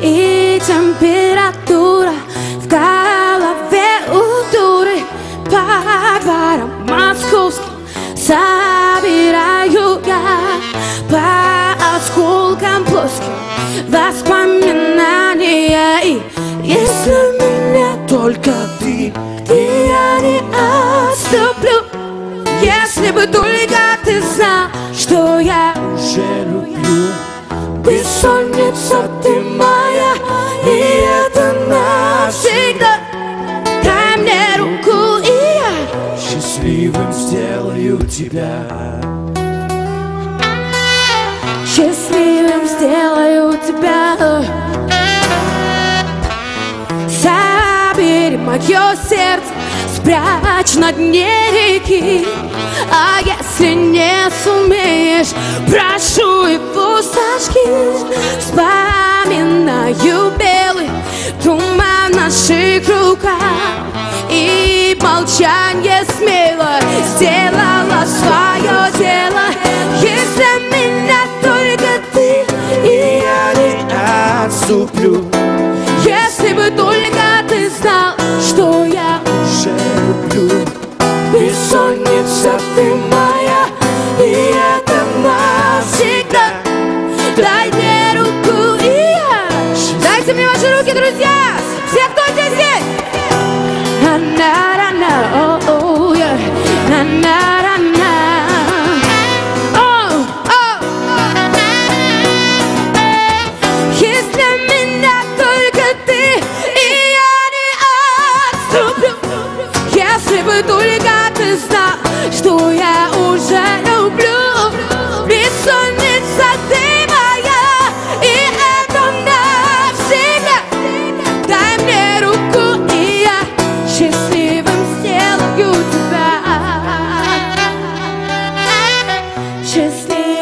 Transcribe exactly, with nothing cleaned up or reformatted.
и температура в голове у дуры. По барам московским собираю я по осколкам плоским воспоминания. И если меня только ты, и я не отступлю. Если бы только ты знал, что я уже люблю. Бессонница ты моя, и это навсегда. Дай мне руку, и я счастливым сделаю тебя. Счастливым сделаю тебя. Забери мое сердце, спрячь на дне реки. А если не сумеешь, прошу его сожги. Вспоминаю белый туман в наших руках, и молчание смело сделала свое дело. Если меня только ты, и я не Отступлю. Если бы только ты знал, что я Уже люблю. бессонница ты моя, и это навсегда. Дай мне руку, и я. Дайте мне ваши руки, друзья. Все, кто здесь есть. На-на-на-на, о-о, я. На-на-на-на. Если меня только ты, и я не отступлю. Если бы только ты знал, что я уже люблю. Бессонница ты моя, и это навсегда. Дай мне руку, и я счастливым сделаю тебя. Счастливым